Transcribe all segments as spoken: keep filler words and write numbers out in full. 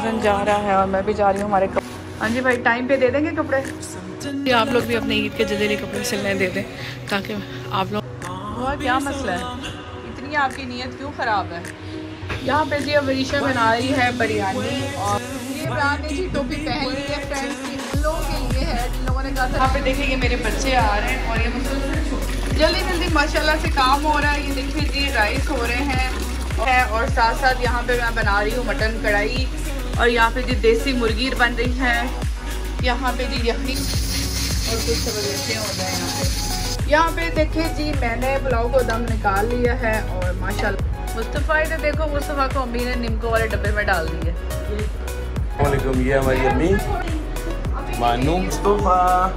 हसन जा रहा है और मैं भी जा रही हूँ हमारे कपड़े। हाँ जी भाई, टाइम पे दे देंगे कपड़े? आप लोग भी अपने ईद के जदेली कपड़े सिलने दे दें ताकि आप लोग। हुआ क्या मसला है, इतनी आपकी नीयत क्यों ख़राब है? यहाँ पे जी वरीशा बना रही है बिरयानी और ये इमरान ने जी टोपी पहन ली है फ्रेंड्स की, उन लोगों के लिए है जिन लोगों ने कहा था। यहाँ पे देखिए ये मेरे बच्चे आ रहे हैं और ये मुझे जल्दी जल्दी माशाल्लाह से काम हो रहा है। ये देखिए जी राइस हो रहे हैं है और साथ साथ यहाँ पे मैं बना रही हूँ मटन कढ़ाई और यहाँ पे जी देसी मुर्गी बन रही है। यहाँ पे जी यखनी और कुछ सबसे हो जाए। यहाँ पे यहाँ पे देखिए जी मैंने पुलाव को दम निकाल लिया है और माशाल्लाह मुस्तफ़ा इधर देखो, मुस्तफ़ा को अम्मी ने निम्को वाले डब्बे में डाल दिए। ये हमारी अम्मी Manu Mustafa.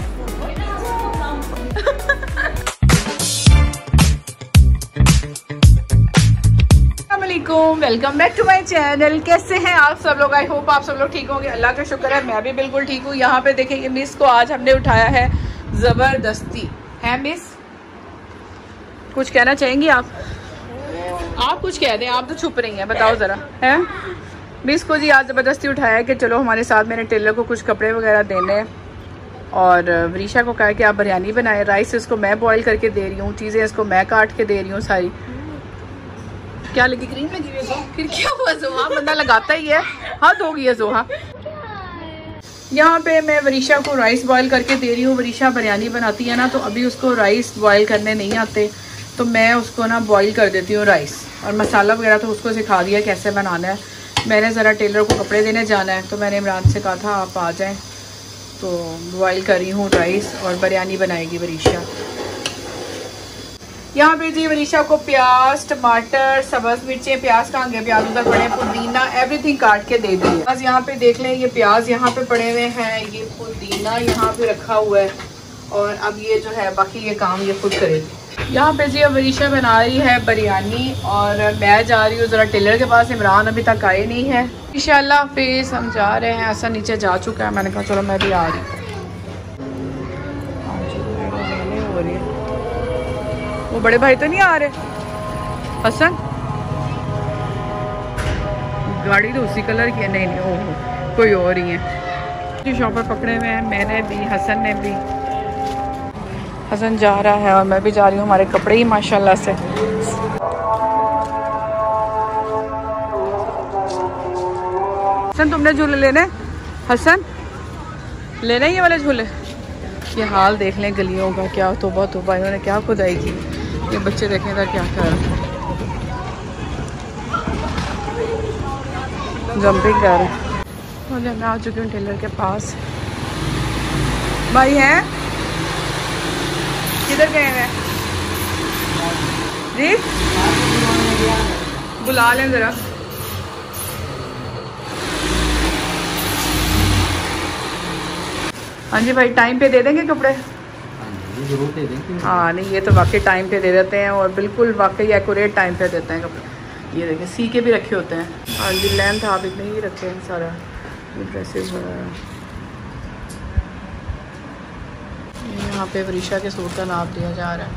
Welcome back to my channel. कैसे हैं आप सब लोग? आई होप आप सब लोग ठीक होंगे। अल्लाह का शुक्र है मैं भी बिल्कुल ठीक हूँ। यहाँ पे देखिए मिस को आज हमने उठाया है ज़बरदस्ती। है मिस, कुछ कहना चाहेंगी आप? आप कुछ कह दें, आप तो छुप रही हैं, बताओ ज़रा। है मिस को जी आज ज़बरदस्ती उठाया है कि चलो हमारे साथ मैंने टेलर को कुछ कपड़े वगैरह देने और वरीशा को कहा कि आप बिरयानी बनाए। राइस इसको मैं बॉईल करके दे रही हूँ, चीज़ें इसको मैं काट के दे रही हूँ सारी। क्या लगी? क्रीम लगी हुई है। फिर क्या हुआ? जोहा बंदा लगाता ही है, हाथ हो गई है जोहा। यहाँ पे मैं वरीशा को राइस बॉईल करके दे रही हूँ। वरीशा बिरयानी बनाती है ना, तो अभी उसको राइस बॉईल करने नहीं आते, तो मैं उसको ना बॉईल कर देती हूँ राइस। और मसाला वगैरह तो उसको सिखा दिया कैसे बनाना है। मैंने ज़रा टेलर को कपड़े देने जाना है, तो मैंने इमरान से कहा था आप आ जाएँ, तो बॉईल कर रही हूँ राइस और बिरयानी बनाएगी वरीशा। यहाँ पे जी वरीशा को प्याज, टमाटर, सब्ज़ मिर्चें, प्याज कहाँ गए, प्याज उधर पड़े, पुदीना, एवरीथिंग काट के दे दी है। बस यहाँ पे देख लें, ये प्याज यहाँ पे पड़े हुए हैं, ये पुदीना यहाँ पे रखा हुआ है और अब ये जो है बाकी ये काम ये खुद करेगी। यहाँ पे जी वरीशा बना रही है बिरयानी और मैं जा रही हूँ ज़रा टेलर के पास। इमरान अभी तक आए नहीं है। इंशाल्लाह हाफिज़, हम जा रहे हैं। ऐसा नीचे जा चुका है, मैंने कहा चलो मैं भी आ रही हूँ। हो रही है, वो बड़े भाई तो नहीं आ रहे। हसन गाड़ी तो उसी कलर की है। नहीं नहीं ओह कोई और ही है। शॉपर पकड़े हुए हैं, मैंने भी, हसन ने भी। हसन जा रहा है और मैं भी जा रही हूँ। हमारे कपड़े ही माशाल्लाह से। हसन तुमने झूले लेने? हसन लेना ये वाले झूले? ये हाल देख लें गलियों का, क्या तौबा तौबा इन्होंने क्या खुदाई की। ये बच्चे देखें इधर क्या कर रहे हैं, जंपिंग कर रहे हैं। और मैं आ चुकी हूँ टेलर के पास। भाई हैं किधर गए हैं जी? बुला लें ज़रा। हाँ जी भाई, टाइम पे दे देंगे कपड़े? जरूर दे देंगे। हाँ नहीं, ये तो वाकई टाइम पे दे देते हैं और बिल्कुल वाकई एक्यूरेट टाइम पे देते हैं कपड़े। ये देखिए सी के भी रखे होते हैं। हाँ जी लेंथ आप इतने ही रखे हैं सारा, ये ड्रेसेस वगैरह। यहाँ पे वरीशा के सूट का नाप दिया जा रहा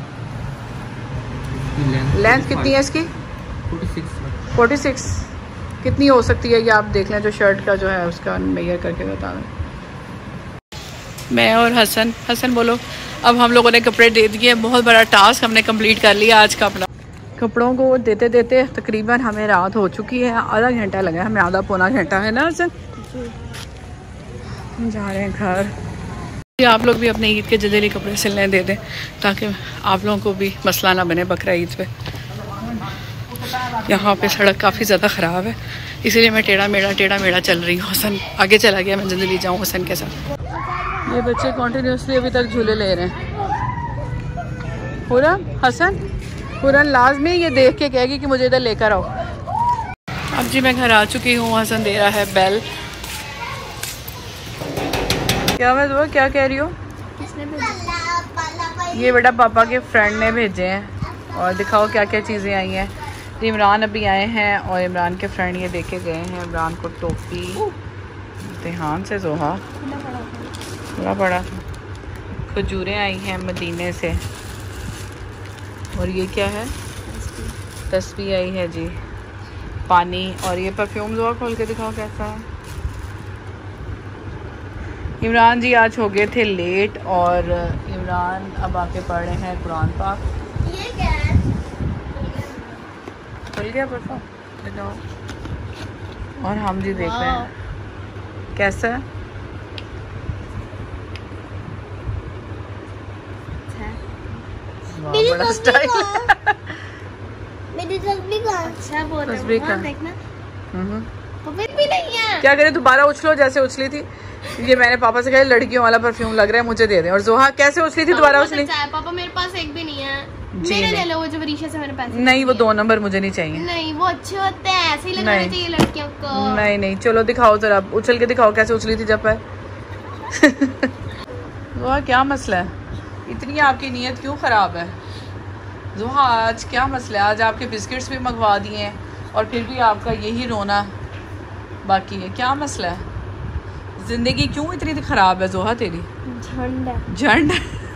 है। लेंथ कितनी है इसकी? Forty six. कितनी हो सकती है ये आप देख लें, जो शर्ट का जो है उसका मेजर करके बता दें। मैं और हसन, हसन बोलो। अब हम लोगों ने कपड़े दे दिए, बहुत बड़ा टास्क हमने कंप्लीट कर लिया आज का अपना। कपड़ों को देते देते तकरीबन हमें रात हो चुकी है। आधा घंटा लगा हमें, आधा पौना घंटा है ना हसन। हम जा रहे हैं घर। आप लोग भी अपने ईद के जदेली कपड़े सिलने दे दें ताकि आप लोगों को भी मसला ना बने बकरा ईद पे। यहाँ पे सड़क काफ़ी ज़्यादा ख़राब है, इसीलिए मैं टेढ़ा मेढ़ा टेढ़ा मेढ़ा चल रही हूँ। हसन आगे चला गया, मैं जल्दी जाऊँ हसन के साथ। ये बच्चे कॉन्टीन्यूसली अभी तक झूले ले रहे हैं। पूरा हसन पूरा लाजमी ये देख के कहेगी कि मुझे इधर लेकर आओ। अब जी मैं घर आ चुकी हूँ। हसन दे रहा है बेल। क्या मैं दुआ क्या कह रही हूँ? ये बेटा पापा के फ्रेंड ने भेजे हैं और दिखाओ क्या क्या चीज़ें आई हैं। इमरान अभी आए हैं और इमरान के फ्रेंड ये देके गए हैं। इमरान को टोपी ध्यान से जोहा बड़ा बड़ा खजूरें आई हैं मदीने से। और ये क्या है? तस्बीह आई है जी। पानी। और ये परफ्यूम जो खोल के दिखाओ कैसा है। इमरान जी आज हो गए थे लेट और इमरान अब आके पढ़ रहे हैं कुरान पाक। ये क्या है? खुल गया परफ्यूम दिखाओ। और हम जी देख रहे हैं कैसा है। वाह, बड़ा स्टाइल। मेरी तस्वीर कहाँ? अच्छा बोल रहे तस्वीर हो, कहाँ? हाँ, देखना हम्म फिर भी नहीं है। क्या करे, दोबारा उछलो जैसे उछली थी। ये मैंने पापा से कहा लड़कियों वाला परफ्यूम लग रहा है मुझे दे दें। और जोहा कैसे उछली थी दोबारा उछली। पापा मेरे पास एक भी नहीं है। जी मेरे नहीं। ले लो वो जो वरीशा से मैंने पैसे नहीं वो दो नंबर मुझे नहीं चाहिए। नहीं वो अच्छे होते हैं, ऐसे ही लगाने नहीं। चाहिए लड़कियों को। नहीं नहीं चलो दिखाओ जरा, उछल के दिखाओ कैसे उछली थी जब पर। जोहा क्या मसला है, इतनी आपकी नीयत क्यों ख़राब है। जोहा आज क्या मसला है, आज आपके बिस्किट्स भी मंगवा दिए हैं और फिर भी आपका यही रोना बाकी है। क्या मसला है, जिंदगी क्यों इतनी ख़राब है जोहा तेरी। झंड है। झंड।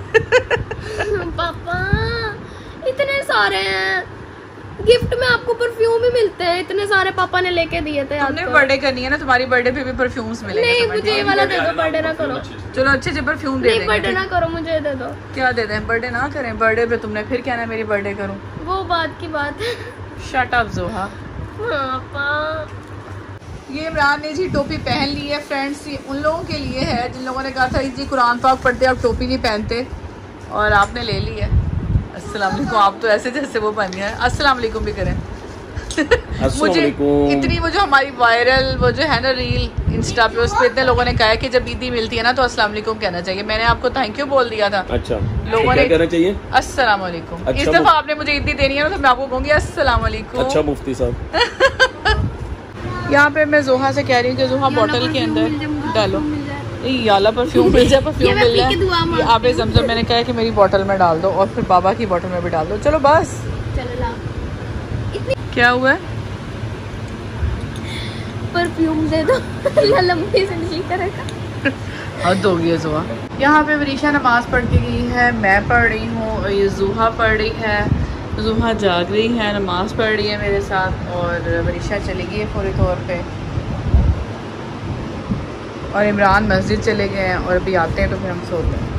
पापा इतने सारे हैं, गिफ्ट में आपको परफ्यूम ही मिलते हैं इतने सारे, पापा ने लेके दिए थे। तुमने बर्थडे करनी है ना, तुम्हारी बर्थडे पे भी परफ्यूम्स मिलेंगे। नहीं मुझे ये वाला दे दो, बर्थडे ना करो। चलो अच्छे से परफ्यूम दे नहीं देंगे। बर्थडे ना करो, मुझे दे दो। क्या दे दें, बर्थडे ना करें। बर्थडे पे तुमने फिर कहना मेरी बर्थडे करूं। वो बात की बात है। शट अप जोहा। पापा ये इमरान ने जी टोपी पहन ली है फ्रेंड्स। ये उन लोगों के लिए है जिन लोगों ने कहा था जी कुरान पाक पढ़ते आप टोपी नहीं पहनते, और आपने ले ली है। अस्सलाम वालेकुम। आप तो ऐसे जैसे वो बन गया है। अस्सलाम वालेकुम भी करें। मुझे इतनी वो जो हमारी वायरल वो जो है ना रील इंस्टा पे, उस पे इतने लोगों ने कहा है कि जब ईदी मिलती है ना तो अस्सलाम वालेकुम कहना चाहिए। मैंने आपको थैंक यू बोल दिया था। अच्छा लोगों ने कहना चाहिए अस्सलाम वालेकुम। अच्छा, इस दफा आपने मुझे ईदी देनी है ना तो मैं आपको कहूँगी अस्सलाम वालेकुम। अच्छा मुफ्ती साहब। यहाँ पे मैं जोहा से कह रही हूँ कि जोहा बोतल के अंदर डालो। ये वाला परफ्यूम मिल जाए, परफ्यूम मिल जाए। आप जमजम मैंने कहा है कि मेरी बोतल में डाल दो और फिर बाबा की बोतल में भी डाल दो। चलो बस। चलो लाओ। क्या हुआ है? परफ्यूम दे दो। लंबी से नहीं करेगा। हद हो गई है जोहा। यहाँ पे वरीशा नमाज पढ़ के गई है, मैं पढ़ रही हूँ और ये जोहा पढ़ रही है। जोहा जाग रही है, नमाज पढ़ रही है मेरे साथ, और वरीशा चली गई है फौरी तौर पे, और इमरान मस्जिद चले गए हैं और अभी आते हैं तो फिर हम सोते हैं।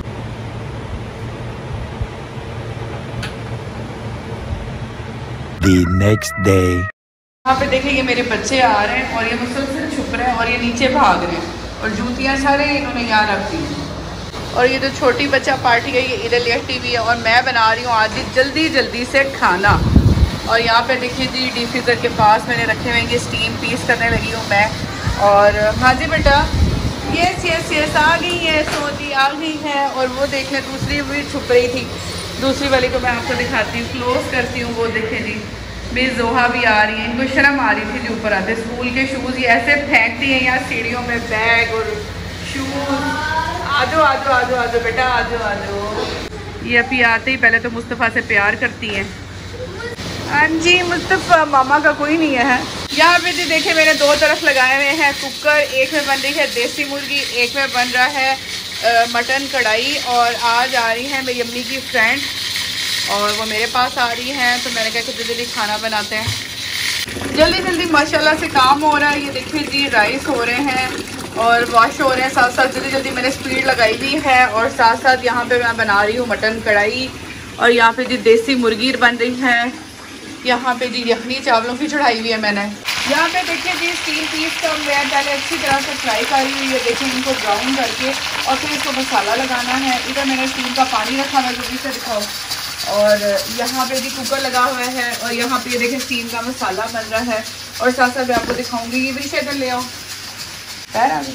The next day. यहाँ पे देखिए ये मेरे बच्चे आ रहे हैं और ये मुसलसल छुप रहे हैं और ये नीचे भाग रहे हैं और जूतियाँ सारे इन्होंने यहाँ रख दी हैं। और ये जो छोटी बच्चा पार्टी है ये इधर लेटी हुई है और मैं बना रही हूँ आज जल्दी जल्दी से खाना। और यहाँ पे देखिए जी डी फ्रीज़र के पास मैंने रखे हुए हैं, स्टीम पीस करने लगी हूँ मैं। और हाँ जी बेटा, यस यस यस आ गई है, सोती आ गई है। और वो देख लें दूसरी भी छुप रही थी, दूसरी वाली को मैं आपको दिखाती हूँ, क्लोज करती हूँ। वो देखें जी मेरी जोहा भी आ रही है, इनको शर्म आ रही थी जो ऊपर आते स्कूल के शूज़ ये ऐसे फेंकती हैं यहाँ सीढ़ियों में, बैग और शूज़। आजो आजो आजो आजो बेटा आजो आजो। ये अभी आते ही पहले तो मुस्तफ़ा से प्यार करती हैं। हाँ जी मुस्तफ़ा मामा का कोई नहीं है। यहाँ पे जी देखे मैंने दो तरफ लगाए हुए हैं कुकर, एक में बन रही है देसी मुर्गी, एक में बन रहा है आ, मटन कढ़ाई। और आज आ रही है मेरी अम्मी की फ्रेंड और वो मेरे पास आ रही हैं, तो मैंने कहा कि जल्दी जल्दी खाना बनाते हैं। जल्दी जल्दी माशाल्लाह से काम हो रहा है। ये देखिए जी राइस हो रहे हैं और वॉश हो रहे हैं, साथ साथ जल्दी जल्दी मैंने स्पीड लगाई हुई है। और साथ साथ यहाँ पे मैं बना रही हूँ मटन कढ़ाई और यहाँ पे जी देसी मुर्गी बन रही है। यहाँ पे जी यखनी चावलों की चढ़ाई हुई है मैंने। यहाँ पे देखिए जी स्टीम पीस का मैं पहले अच्छी तरह से फ्राई करी हुई है, देखिए इनको ब्राउन करके और फिर इसको मसाला लगाना है। इधर मैंने स्टीम का पानी रखा हुआ है, जल्दी से दिखाओ। और यहाँ पे भी कुकर लगा हुआ है और यहाँ पे ये देखिए स्टीम का मसाला बन रहा है। और साथ साथ मैं आपको दिखाऊंगी, ये भी इधर ले आओ पैर आ गई।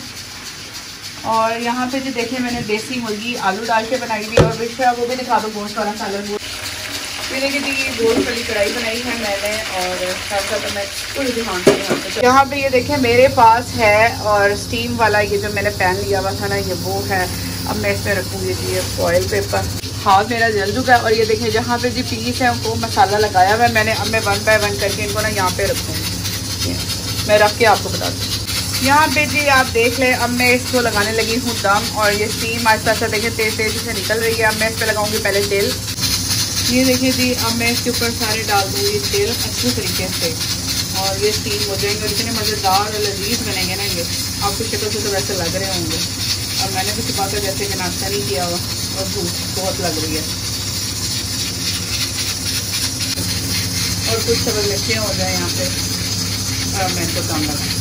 और यहाँ पे जो देखिए मैंने देसी मुर्गी आलू डाल के बनाई हुई और विश्वा वो भी दिखा दो, गोश्त वाला सालन। फिर देखिए जी गोश्त वाली कढ़ाई बनाई है मैंने और साथ साथ मैं पूरी दिखाऊंगी। यहाँ पे ये देखें मेरे पास है और स्टीम वाला ये जो मैंने पैन लिया हुआ था ना ये वो है। अब मैं इसमें रखूँगी जी फॉइल पेपर। हाथ मेरा जल चुका है और ये देखें जहाँ पे जी पीस है उनको मसाला लगाया हुआ है मैंने। अब मैं वन बाय वन करके इनको ना यहाँ पे रखूँगी, मैं रख के आपको बता दूँ। यहाँ पे जी आप देख लें, अब मैं इसको लगाने लगी हूँ दम और ये स्टीम आहिस्ता आहिस्ता देखिए तेज़ तेज़ से निकल रही है। अब मैं इस पर लगाऊंगी पहले तेल। ये देखिए जी अब मैं इसके ऊपर सारे डाल दूँगी तेल अच्छे तरीके से और ये स्टीम हो जाएंगे और इतने मज़ेदार और लजीज बनेंगे ना ये, आपको शक्ल से तो वैसे लग रहे होंगे। और मैंने भी सुबह का जैसे कि नाश्ता नहीं किया हुआ और भूख बहुत लग रही है। और कुछ सब लच्छे हो जाए यहाँ पे और मैं इनको काम लगा।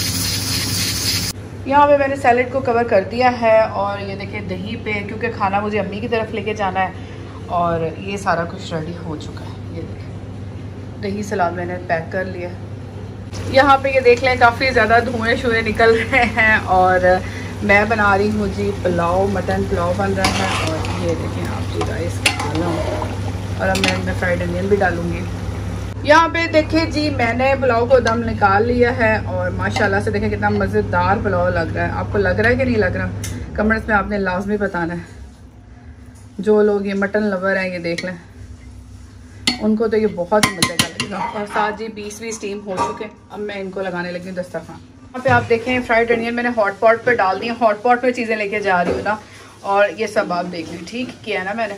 यहाँ पे मैंने सैलेड को कवर कर दिया है और ये देखिए दही पे, क्योंकि खाना मुझे अम्मी की तरफ लेके जाना है और ये सारा कुछ रेडी हो चुका है। ये देखिए दही सलाद मैंने पैक कर लिया। यहाँ पे ये देख लें काफ़ी ज़्यादा धुएँ शुएँ निकल रहे हैं और मैं बना रही हूँ जी पुलाव, मटन पुलाव बन रहा है। और ये देखें आप जी राइस डाला और अब मैं इनमें फ्राइड अनियन भी डालूँगी। यहाँ पे देखें जी मैंने पुलाव को दम निकाल लिया है और माशाल्लाह से देखें कितना मज़ेदार पुलाव लग रहा है। आपको लग रहा है कि नहीं लग रहा, कमेंट्स में आपने लाजमी बताना है। जो लोग ये मटन लवर हैं ये देख लें, उनको तो ये बहुत मज़े का लगेगा। और साथ जी बीस भी स्टीम हो चुके, अब मैं इनको लगाने लगी हूँ दस्तरखान। यहाँ पे आप देखें फ्राइड अनियन मैंने हॉट पॉट पर डाल दिए। हॉट पॉट में चीज़ें लेके जा रही हूँ ना, और ये सब आप देख लें। ठीक किया ना मैंने,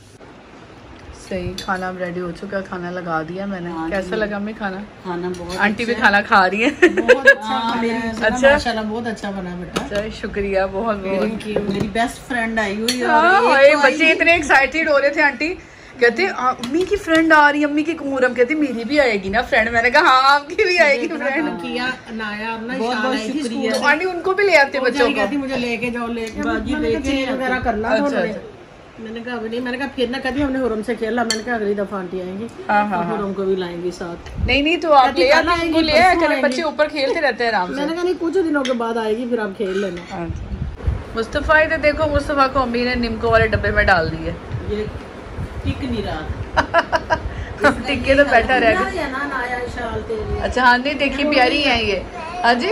सही। खाना अब रेडी हो चुका, खाना लगा दिया मैंने। कैसा लगा मैं खाना? खाना बहुत आंटी भी खाना खा रही है। बहुत अच्छा अच्छा माशाल्लाह बहुत अच्छा बना बेटा। अच्छा शुक्रिया बहुत बहुत। मेरी बेस्ट फ्रेंड आई हुई है। बच्चे इतने एक्साइटेड हो रहे थे, आंटी कहते अम्मी की फ्रेंड आ रही है, अम्मी की कुमूरम कहती मेरी भी आएगी ना फ्रेंड। मैंने कहा हाँ आपकी भी आएगी फ्रेंड। किया नाया बहुत बहुत शुक्रिया। तो आंटी उनको भी ले आते बच्चों को, मुझे लेके जाओ लेके करना। मैंने कहा अभी नहीं, मैंने कहा फिर ना कभी हमने हुरम से खेला। मैंने कहा अगली दफा आंटी आएंगी तो हुरम को भी लाएंगी साथ। नहीं नहीं तो आप ले आना, उनको ले आया करें, बच्चे ऊपर खेलते रहते हैं आराम से। मैंने कहा नहीं कुछ दिनों के बाद आएगी फिर आप खेल लेना। मुस्तफा इधर देखो, मुस्तफा को अम्मी ने निम्को वाले डब्बे में डाल दी है। ये टिक नहीं रहा टिक्के तो बैठा रह गया। अच्छा हाँ नहीं देखी प्यारी है ये। हाँ जी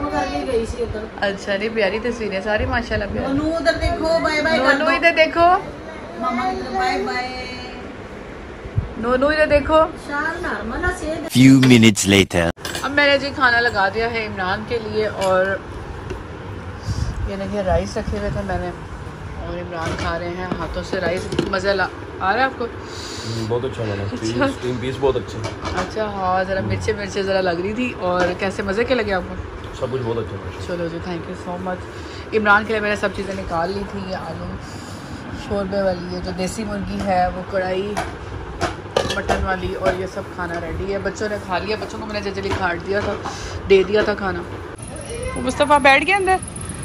अच्छा नहीं प्यारी तस्वीरें सारी माशाल्लाह प्यारी। नोनू उधर देखो, बाय बाय। नोनू इधर देखो, बाय बाय। नोनू इधर देखो। Few minutes later. अब मैंने जी खाना लगा दिया है इमरान के लिए और ये देखिए राइस रखे हुए थे मैंने और इमरान खा रहे हैं हाथों से राइस। मज़ा ला आ रहा है आपको? बहुत अच्छा बना, तीन पीस बहुत अच्छे। अच्छा हाँ ज़रा मिर्चे मिर्चे ज़रा लग रही थी। और कैसे मज़े के लगे आपको? सब कुछ बहुत अच्छा। चलो जी thank you so much. Imran के लिए मैंने सब चीज़ें निकाल ली थी। ये आलू शोरबे वाली, ये जो देसी मुर्गी है वो कढ़ाई मटन वाली, और ये सब खाना रेडी है। बच्चों ने खा लिया, बच्चों को मैंने जल्दी काट दिया था, दे दिया था खाना। मुस्तफ़ा बैठ गया अंदर।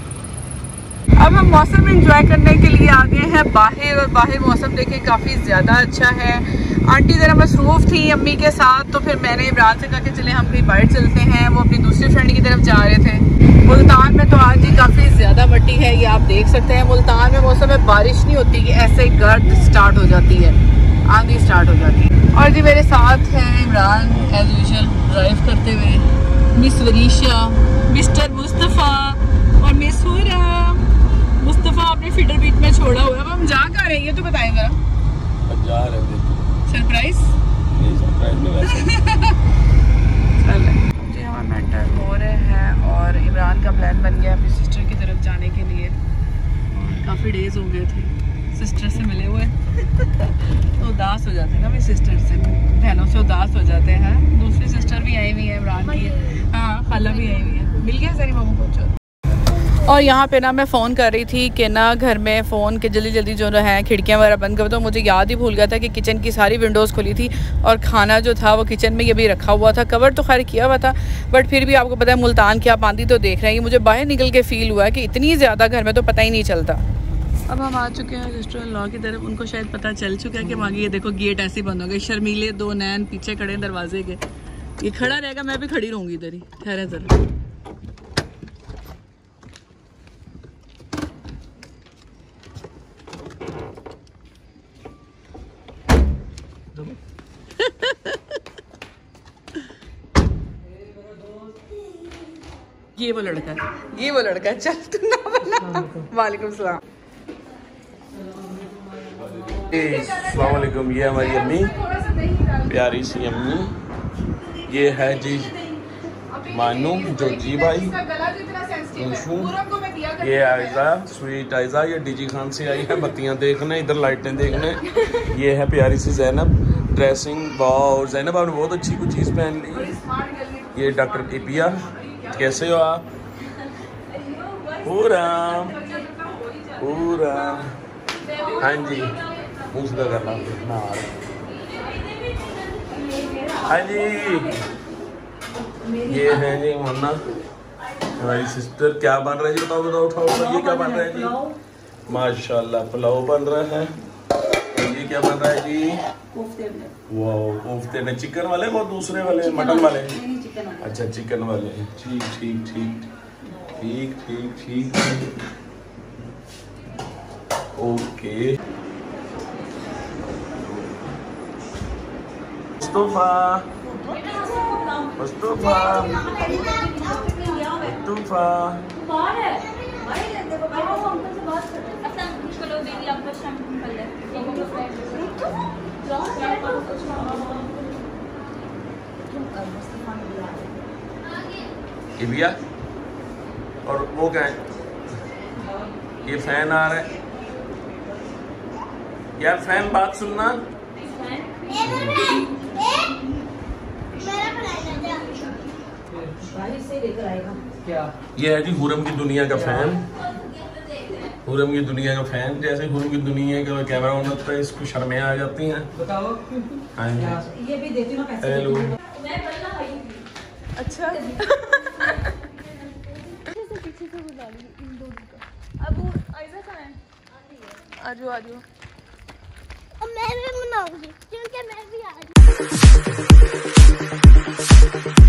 अब हम मौसम एंजॉय करने के लिए आ गए हैं बाहर और बाहर मौसम देखें काफ़ी ज़्यादा अच्छा है। आंटी ज़रा मसरूफ़ थी अम्मी के साथ, तो फिर मैंने इमरान से कहा कि चले हम कहीं बाहर चलते हैं। वो अपनी दूसरी फ्रेंड की तरफ जा रहे थे। मुल्तान में तो आज ही काफ़ी ज़्यादा मट्टी है, ये आप देख सकते हैं। मुल्तान में मौसम में बारिश नहीं होती कि ऐसे गर्द स्टार्ट हो जाती है, आंधी स्टार्ट हो जाती है। और जी मेरे साथ है इमरान एज यूजुअल ड्राइव करते हुए, मिस वरीशा, मिस्टर मुस्तफ़ा और मिस हुरा। मुस्तफ़ा आपने फीडर बीच में छोड़ा हुआ है। अब हम जा कहाँ रहे हैं ये तो बताएं जरा। जा रहे हैं सरप्राइज। जी हम मेंटर हो रहे हैं और इमरान का प्लान बन गया अपनी सिस्टर की तरफ जाने के लिए। और काफ़ी डेज हो गए थे सिस्टर से मिले हुए तो उदास हो जाते हैं ना मेरी सिस्टर से, बहनों से उदास हो जाते हैं। दूसरी सिस्टर भी आई हुई है इमरान की, हाँ खाला भी आई हुई है, मिल गया सारी मामू को। और यहाँ पे ना मैं फ़ोन कर रही थी कि ना घर में फ़ोन के जल्दी जल्दी जो है खिड़कियाँ वगैरह बंद कर दो। मुझे याद ही भूल गया था कि किचन की सारी विंडोज़ खुली थी और खाना जो था वो किचन में ये भी रखा हुआ था। कवर तो खैर किया हुआ था बट फिर भी आपको पता है मुल्तान की आप आंधी तो देख रहे हैं। मुझे बाहर निकल के फ़ील हुआ कि इतनी ज़्यादा घर में तो पता ही नहीं चलता। अब हम आ चुके हैं सिस्टर इन लॉ की तरफ। उनको शायद पता चल चुका है कि हम आगे, ये देखो गेट ऐसे बंद हो गए। शर्मीले दो नैन पीछे खड़े दरवाजे के। ये खड़ा रहेगा, मैं भी खड़ी रहूँगी इधर ही। ठहरे जरा। ये वो लड़का है, ये वो लड़का है। चल तू ना बना। वालेकुम सलाम। अस्सलाम वालेकुम। ये हमारी अम्मी, प्यारी सी अम्मी। ये है जी मानू, जोजी भाई, ये आयजा, स्वीट आयजा। ये डीजी खान से आई है बत्तियां देखने, इधर लाइटें देखने। ये है प्यारी सी जैनब। ड्रेसिंग वाओ, जैनब आपने बहुत अच्छी कुछ चीज़ पहन ली। ये डॉक्टर इपिया, कैसे हो आप? पूरा पूरा हाँ जी, मुँह सीधा करना। हाँ जी, ये है जी मुन्ना हमारी सिस्टर। क्या बन रहा है जी? बताओ बताओ उठाओ, ये क्या बन रहा है जी? माशाल्लाह पुलाव बन रहा है। ये क्या बन रहा है जी? वो कोफ्ते में चिकन वाले, वो दूसरे वाले मटन वाले? अच्छा चिकन वाले। ठीक ठीक ठीक ठीक ठीक ठीक ओके। मुस्तफा मुस्तफा मुस्तफा इबिया, और वो क्या है? ये फैन आ रहा है यार, फैन बात सुनना। ये है जी हुरम की दुनिया का फैन। हुरम की दुनिया का फैन, जैसे हुरम की दुनिया का कैमरा ऑन होता है इसको शर्में आ जाती हैं। हाँ जी, ये भी देती हूँ। हेलो। अच्छा अब वो आइज़ा कहाँ है? आजो आजो। मैं भी बनाऊंगी क्योंकि मैं भी आ